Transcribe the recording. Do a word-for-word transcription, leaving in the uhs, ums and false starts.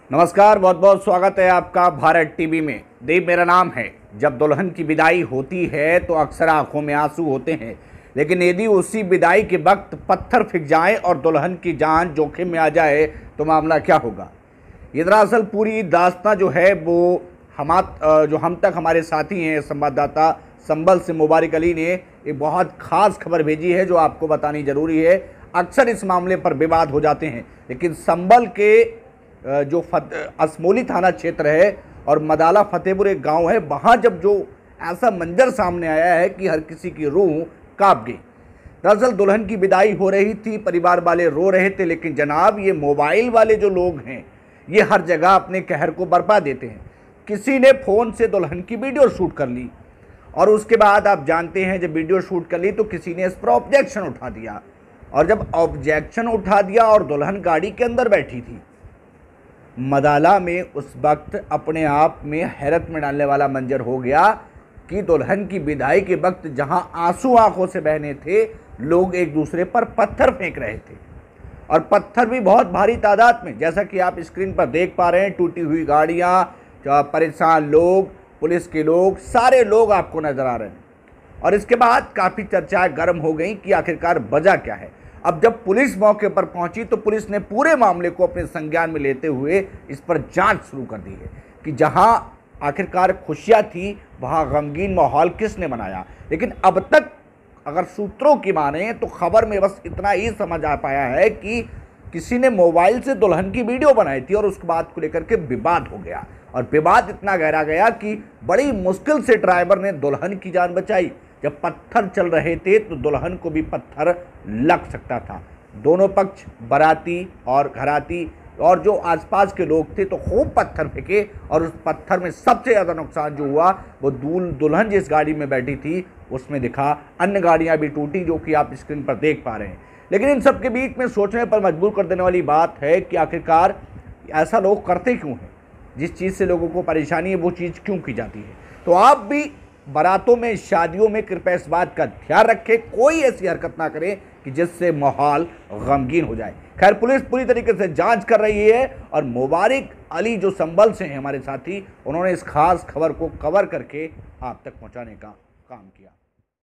नमस्कार, बहुत बहुत स्वागत है आपका भारत टीवी में। देव मेरा नाम है। जब दुल्हन की विदाई होती है तो अक्सर आंखों में आंसू होते हैं, लेकिन यदि उसी विदाई के वक्त पत्थर फिक जाए और दुल्हन की जान जोखिम में आ जाए तो मामला क्या होगा। ये दरअसल पूरी दास्तां जो है वो हम जो हम तक हमारे साथी हैं संवाददाता संबल से मुबारक अली ने एक बहुत ख़ास खबर भेजी है जो आपको बतानी ज़रूरी है। अक्सर इस मामले पर विवाद हो जाते हैं, लेकिन संबल के जो असमोली थाना क्षेत्र है और मदाला फतेहपुर एक गांव है, वहां जब जो ऐसा मंजर सामने आया है कि हर किसी की रूह कांप गई। दरअसल दुल्हन की विदाई हो रही थी, परिवार वाले रो रहे थे, लेकिन जनाब ये मोबाइल वाले जो लोग हैं ये हर जगह अपने कहर को बरपा देते हैं। किसी ने फ़ोन से दुल्हन की वीडियो शूट कर ली और उसके बाद आप जानते हैं जब वीडियो शूट कर ली तो किसी ने इस पर ऑब्जेक्शन उठा दिया, और जब ऑब्जेक्शन उठा दिया और दुल्हन गाड़ी के अंदर बैठी थी, मदाला में उस वक्त अपने आप में हैरत में डालने वाला मंजर हो गया कि दुल्हन की विदाई के वक्त जहां आंसू आंखों से बहने थे, लोग एक दूसरे पर पत्थर फेंक रहे थे, और पत्थर भी बहुत भारी तादाद में, जैसा कि आप स्क्रीन पर देख पा रहे हैं। टूटी हुई गाड़ियां, परेशान लोग, पुलिस के लोग, सारे लोग आपको नजर आ रहे हैं। और इसके बाद काफ़ी चर्चाएं गर्म हो गई कि आखिरकार वजह क्या है। अब जब पुलिस मौके पर पहुंची तो पुलिस ने पूरे मामले को अपने संज्ञान में लेते हुए इस पर जांच शुरू कर दी है कि जहां आखिरकार खुशियां थी वहां गमगीन माहौल किसने बनाया। लेकिन अब तक अगर सूत्रों की माने तो खबर में बस इतना ही समझ आ पाया है कि किसी ने मोबाइल से दुल्हन की वीडियो बनाई थी और उसके बाद को लेकर के विवाद हो गया, और विवाद इतना गहरा गया कि बड़ी मुश्किल से ड्राइवर ने दुल्हन की जान बचाई। जब पत्थर चल रहे थे तो दुल्हन को भी पत्थर लग सकता था। दोनों पक्ष, बाराती और घराती और जो आसपास के लोग थे, तो खूब पत्थर फेंके, और उस पत्थर में सबसे ज़्यादा नुकसान जो हुआ वो दूल दुल्हन जिस गाड़ी में बैठी थी उसमें दिखा। अन्य गाड़ियां भी टूटी जो कि आप स्क्रीन पर देख पा रहे हैं। लेकिन इन सब के बीच में सोचने पर मजबूर कर देने वाली बात है कि आखिरकार ऐसा लोग करते क्यों हैं। जिस चीज़ से लोगों को परेशानी है वो चीज़ क्यों की जाती है। तो आप भी बारातों में, शादियों में कृपया इस बात का ध्यान रखें, कोई ऐसी हरकत ना करें कि जिससे माहौल गमगीन हो जाए। खैर, पुलिस पूरी तरीके से जांच कर रही है, और मुबारक अली जो संबल से हैं हमारे साथी, उन्होंने इस खास खबर को कवर करके आप तक पहुंचाने का काम किया।